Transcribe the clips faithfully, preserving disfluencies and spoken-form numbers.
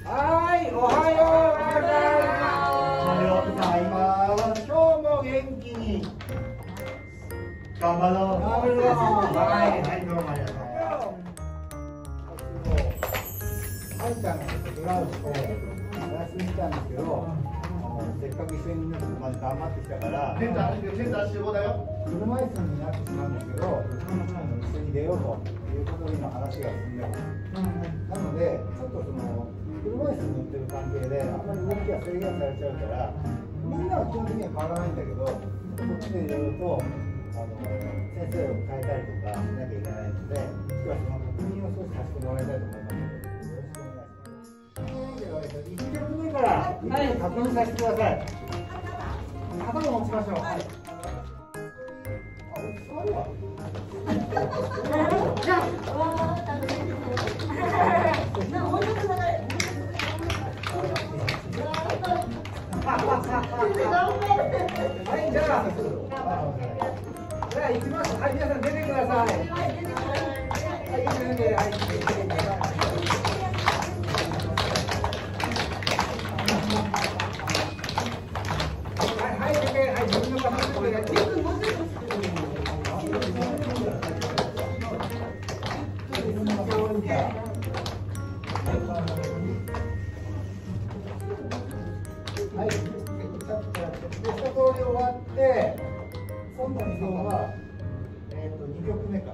はい、おはようございます。今日も元気に頑張ろう。頑張ろう。はい、はい、どうもありがとう。はい、ちゃんがブラウスをお休みしたんですけど、せっかく一緒になってまで頑張ってきたから、センター、センター集合だよ。車椅子になってしまうんだけど、一緒に出ようということで今話が進んでます。なので、ちょっとその車椅子に乗ってる関係で、あんまり動きが制限されちゃうから、みんなは基本的には変わらないんだけど、こっちでいろいろとあの先生を変えたりとかしなきゃいけないので、今日はその確認を少しさせてもらいたいと思いますので、よろしくお願いします。いち曲目からゆっくり確認させてください。頭を持ちましょう。はい。あ、座るわ。はい、じゃあ、じゃあ行きます。はい、皆さん出てください。はい、出て、はい、出てください。はい、一通り終わって、今度の移動は、えっと、にきょくめか。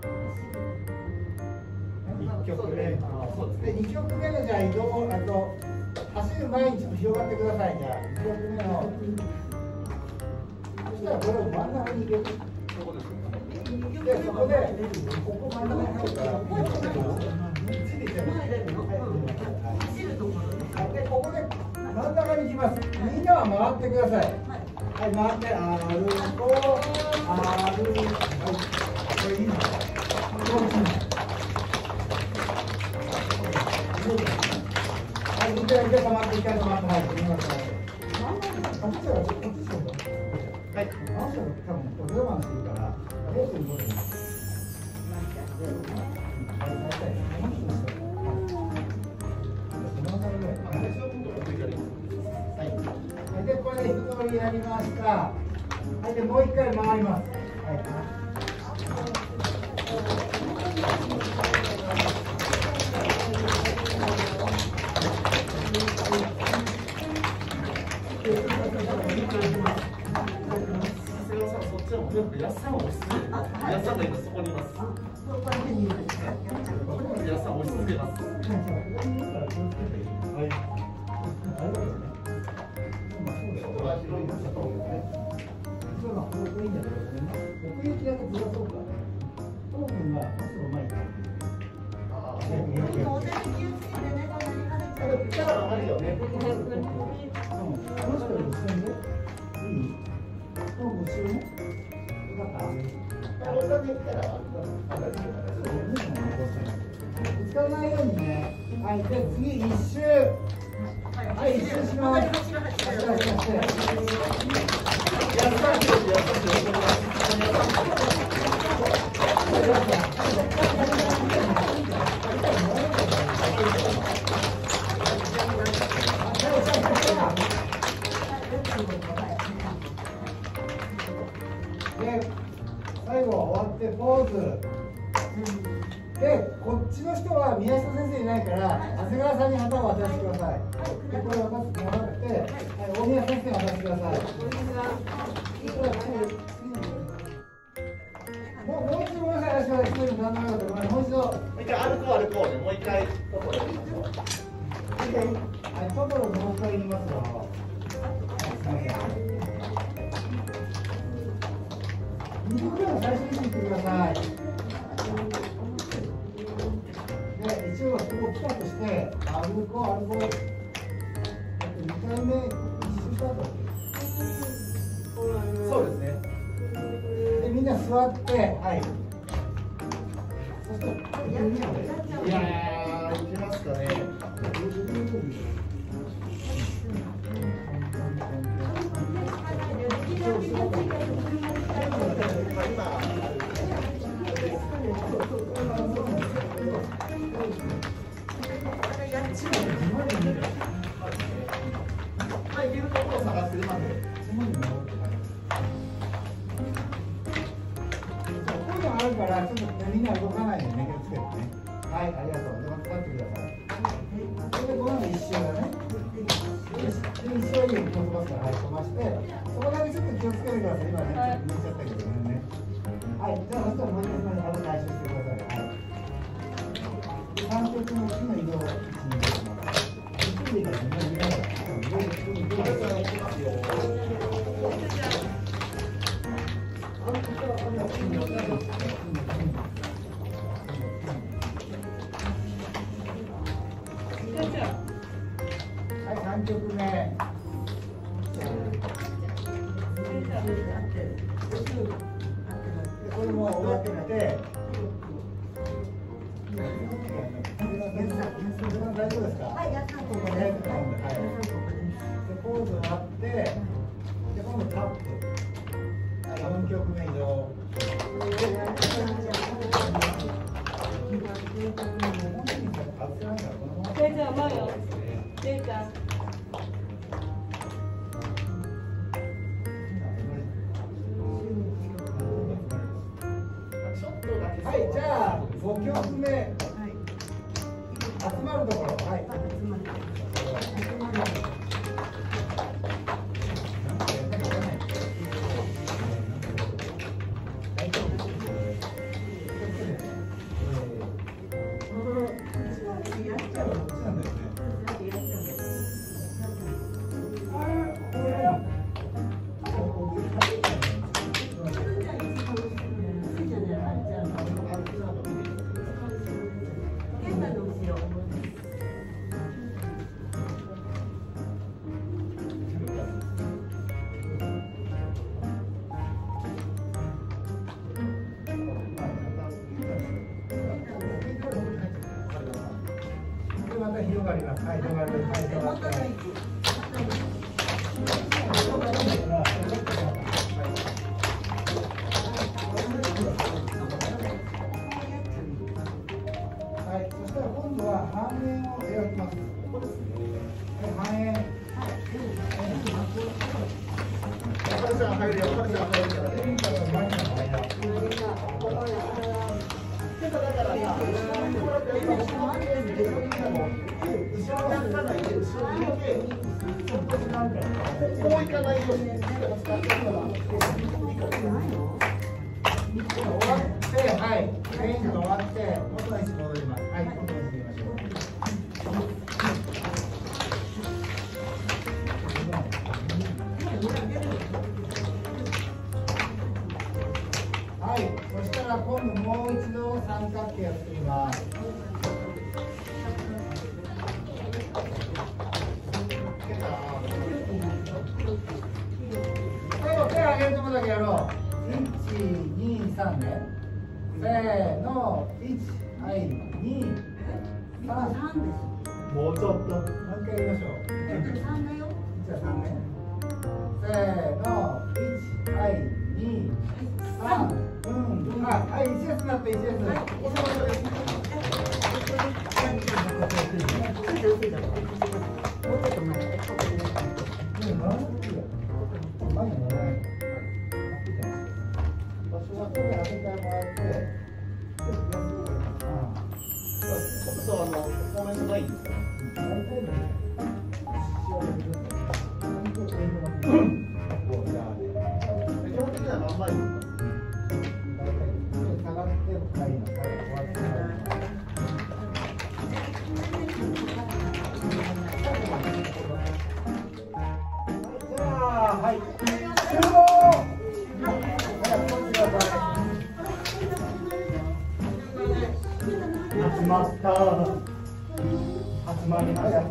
いっきょくめ。で、にきょくめのじゃあ移動、あと、走る前にちょっと広がってください。じゃあ、にきょくめの。そしたら、これを真ん中に入れる。で、そこで、ここ真ん中に入るから、で、ここで真ん中に行きます。みんなは回ってください。はい、回って、歩こう、歩こう。これいいの？はい、見て、見て、止まって、一回止まって、はい、見ます。こっちは、こっちしようか。はい、マンション多分、お電話するから、れいてんごで。で、これで一通りやりました。はい、で、もう一回回ります。はい。 やっさんを押し続ける。やっさんが今そこにいます。やっさんを押し続けます。はい。 奥行きだけずらそうか。トークンがもうすぐ前に。あれ、ピッチャーがあるよね。あの人より後ろにね。いい？トークン後ろね。よかった。あれだけ来たら、ぶつからないようにね。はい、で、次一周。はい、一周します。で、最後終わってポーズ。で、こっちの人は宮下先生いないから、長谷川さんに旗を渡してください。で、これ渡してもらって、はい、大宮先生に渡してください。もう、もう一度ごめんなさい、私は一人何でもよかった。もう一度。もう一回歩こう歩こうね、もう一回。トトロ。はい、トトロもう一回言いますよ。にきょくめの最初に言ってください。で、一応ここ来たとして、歩こう歩こう。にかいめ一周したと。 そうですね。 で、みんな座って、はい。そして、 いやー、行きますかね。 はい、 まあ、いけるところを探してるまで。こういうのあるから、ちょっとみんな動かないでね、気をつけてね。はい、ありがとう。で、また立ってください。それで、この一周がね。で、一周は家に飛ばすから、はい、飛ばして。そこだけちょっと気をつけてください。今ね、ちょっと抜いちゃったけどね。はい、じゃあ、そしたらもう一回、また回収してください。はい。三極の木の移動を一に入れます。一でいいから、みんな見ながら。はい、三曲目。これも終わってて。大丈夫ですか。はい、やった。ここで。はい。で、ポーズがあって。で、今度タップ。はい、四曲目移動。 レイちゃん、前よ。レイちゃん。 はい、じゃあ、五曲目。集まるところ。はい。また広がります。はい、広がる。はい、広がって。はい、そしたら今度は半円を描きます。ここですね。はい、半円。赤ちゃん入るよ。赤ちゃん入るからね。前の間。だから、後ろやらないで、後ろに行って、こういかないように。終わって、はい、メインが終わって、元の位置に戻ります。はい、元の位置に行きましょう。はい、そしたら今度もう一度三角形を作ります。最後手を上げるところだけやろう。いち、に、さんね。せーの、いち、はい、に、さん。もうちょっと。もう一回やりましょう。じゃあさんね。せーの、いち、はい、に、さん。うん、はい、いちですなっていちです。はい、もうちょっと待って。場所はこれ当ててもらって。そう、あの、コメントないんですか。大体の。基本的には何枚ですか。下がって、はい、はい、集合。集まった。集まりました。はい。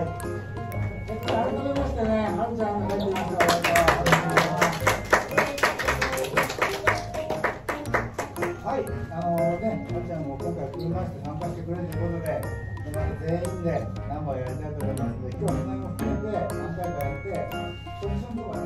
改めましてね、はるちゃん、入ってます。はい、あのね、はるちゃんも今回来まして参加してくれるということで、また全員でナンバーやりたいと思いますので、今日はその辺も含めて何回かやって、ポジションとかね。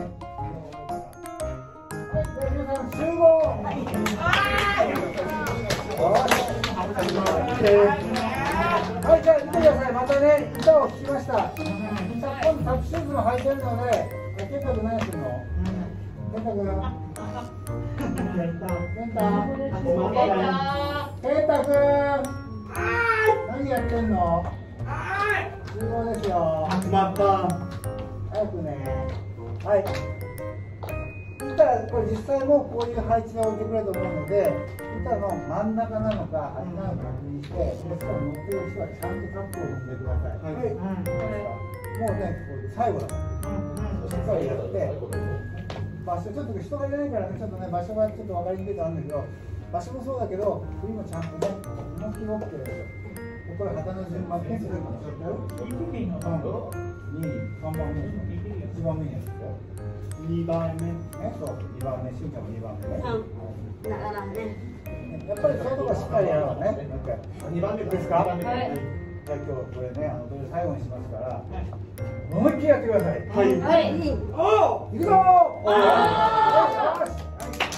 はい、じゃあ皆さん集合。はい。はい。 はい、じゃあ見てください。またね、歌を聞きました。さあ、今度タップシューズも履いてるので、ケンタ君何するの？ケンタ君。ケンタ。ケンタ。ケンタ君。何やってんの？集合ですよ。 集まった。 早くね。はい。板、これ実際もこういう配置で置いてくれると思うので、板の真ん中なのか端なのか確認して、でしかも乗ってる人はちゃんとタップを踏んでください。はい。はい、もうね、最後だから。しっかりやって、場所ちょっと人がいないからね、ちょっとね場所がちょっと分かりにくいとあるんだけど、場所もそうだけど、振りもちゃんとね、思いっきり持ってる。これ旗の順番ですよ。うん。に、さんばんめ、いちばんめにやつよ。にばんめ、ね、そう、にばんめ、しんちゃんもにばんめね。 だからね。 やっぱりそういうとこしっかりやろうね。にばんめですか？はい。じゃあ今日これね、あの最後にしますから、思いっきりやってください。はい。はい。おお、行くぞー。おお。よし。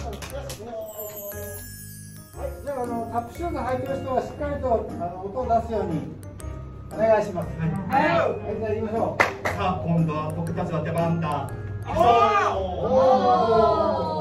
はい、じゃあ、あのタップシューズ履いてる人はしっかりとあの音を出すようにお願いします。はい。はい、じゃあ行きましょう。 さあ、今度は僕たちの出番だ。 おお。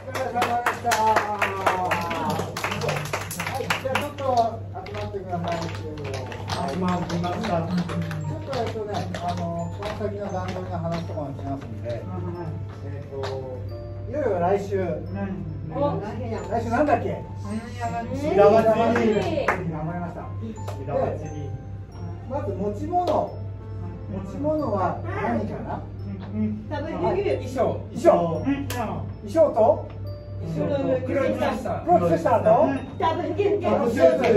疲れ様でした。はい、じゃあちょっと集まってください。はい、まあ、見ました。ちょっとえっとね、あのこの先の段取りの話とかもしますんで、えっといよいよ来週。来週なんだっけ？白髪祭り。頑張りました。白髪祭り。まず持ち物。持ち物は何かな？衣装。衣装。衣装と？黒い靴下。黒い靴下と？ ダブルキュンキュン。 三つ。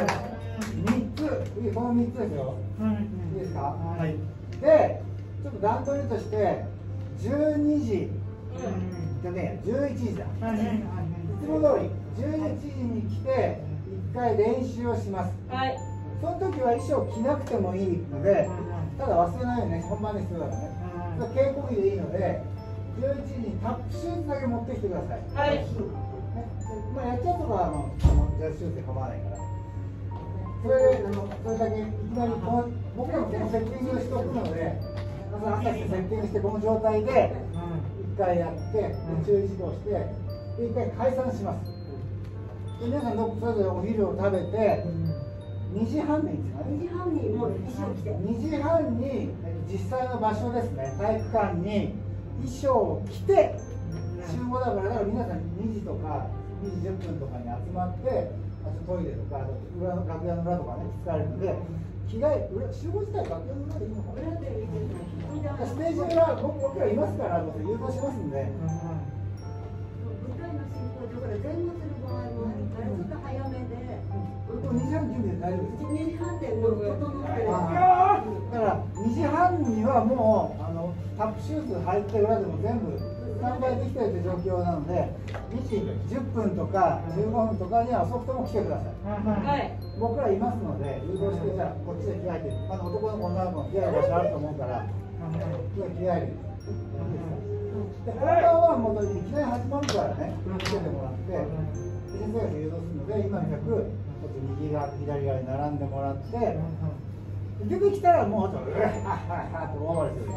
この三つですよ。いいですか？はい。で、ちょっと段取りとしてじゅうにじじゃね、じゅういちじだ。いつも通りじゅういちじに来て一回練習をします。はい。その時は衣装着なくてもいいので、ただ忘れないようにね、本番で必要だからね。稽古着でいいので、じゅういちじにタップシューズだけ持ってきてください。はい。ね、まあやっちゃうとかはあのあのジャズシューズで構わないから。それであのそれだけいきなりこの僕らもこのセッティングをしておくので、まず朝来てセッティングしてこの状態で一回やって、注意指導して、で一回解散します。で皆さんそれぞれお昼を食べて。にじはんににじはんにもう衣装着てにじはんに実際の場所ですね、体育館に衣装を着て集合だから、だから皆さんにじとかにじじゅっぷんとかに集まって、あとトイレとか裏の楽屋の裏とかね使われるので、着替え裏集合自体楽屋の裏でいいのかな。ステージ裏僕僕らいますから僕誘導しますんで。 舞台の進行だから前後する場合もあるからちょっと早めで。 にじはん準備で大丈夫ですか？ にじはんでもう整ってる。 だからにじはんにはもうあのタップシューズ履いて裏でも全部スタンバイできてるという状況なので、にじじゅっぷんとかじゅうごふんとかには遅くとも来てください。はい。僕らいますので誘導して、じゃあこっちで着替えて、あの男の子女の子の着替える場所あると思うから着替える。で本番はもういきなり始まるからね、着けてもらって。先生が誘導するので、今みたく右側と左側に並んでもらって、出てきたらもうちょっと、うわっはっはっと大笑いする。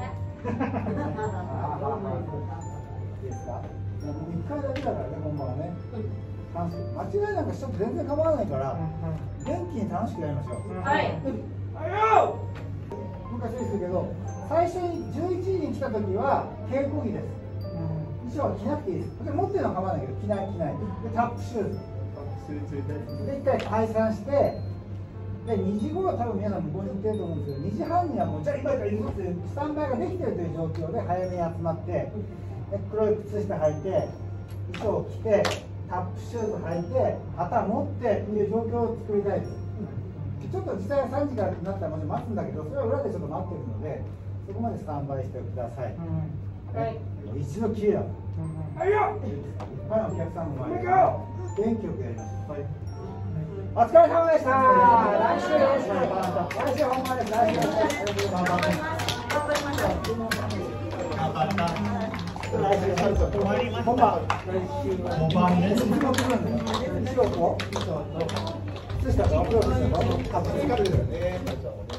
いいですか？いっかいだけだからね、本番はね。楽しく間違いなんかしちゃって全然構わないから、元気に楽しくやりましょう。はい。昔ですけど、最初にじゅういちじに来た時は稽古着です。衣装は着なくていいです。持ってるのは構わないけど、着ない着ない。で、タップシューズ。で、一回解散して、で、にじごろ多分皆さん向こうに行ってると思うんですけど、にじはんにはもう、じゃあ今から行くっていうスタンバイができてるという状況で早めに集まって、で黒い靴下履いて、衣装を着て、タップシューズ履いて、旗持ってっていう状況を作りたいです。ちょっと実際はさんじからになったらまず待つんだけど、それは裏でちょっと待ってるので、そこまでスタンバイしてください。はい、一度きれいだ。はいよ。いっぱいのお客さんの前で元気よくやります。はい。お疲れ様でした。来週よろしくお願いします。来週本番です。来週です。頑張ります。頑張りましょう。頑張った。来週終わります。本番。本番ね。一番来るんだよ。衣装と靴下とアプローチしたの。多分疲れるよね。